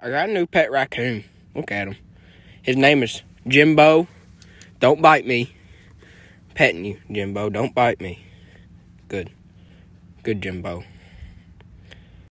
I got a new pet raccoon. Look at him. His name is Jimbo. Don't bite me. Petting you, Jimbo. Don't bite me. Good. Good, Jimbo.